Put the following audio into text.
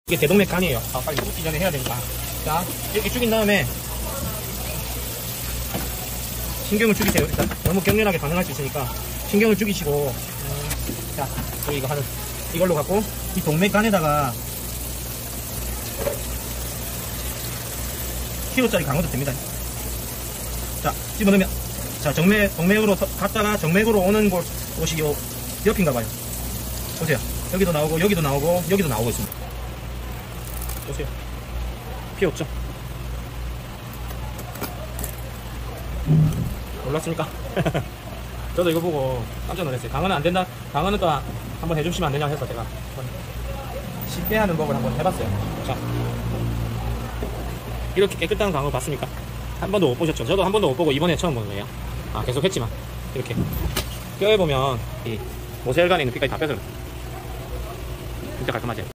이게 대동맥간이에요. 빨리 묻기 전에 해야 되니까. 자, 이렇게 죽인 다음에 신경을 죽이세요. 일단 너무 격렬하게 반응할 수 있으니까 신경을 죽이시고, 자, 저희 이거 하는 이걸로 갖고 이 동맥간에다가 kg짜리 강어도 됩니다. 자, 집어넣으면, 자, 동맥으로 갔다가 정맥으로 오는 곳이 요 옆인가 봐요. 보세요. 여기도 나오고 여기도 나오고 여기도 나오고 있습니다. 보세요. 피 없죠? 몰랐습니까? 저도 이거 보고 깜짝 놀랐어요. 강어는 안 된다. 강어는 또 한번 해주시면 안 되냐고 해서 제가 쉽게 하는 법을 한번 해봤어요. 자, 이렇게 깨끗한 강어 봤습니까? 한 번도 못 보셨죠? 저도 한 번도 못 보고 이번에 처음 보는 거예요. 계속 했지만 이렇게 뼈에 보면 이 모세혈관에 있는 피까지 다 빼서 진짜 깔끔하죠?